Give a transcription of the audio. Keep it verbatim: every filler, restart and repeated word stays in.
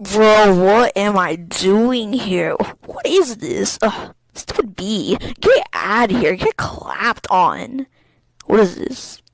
Bro, what am I doing here? What is this? Ugh, stupid bee. Get out of here. Get clapped on. What is this?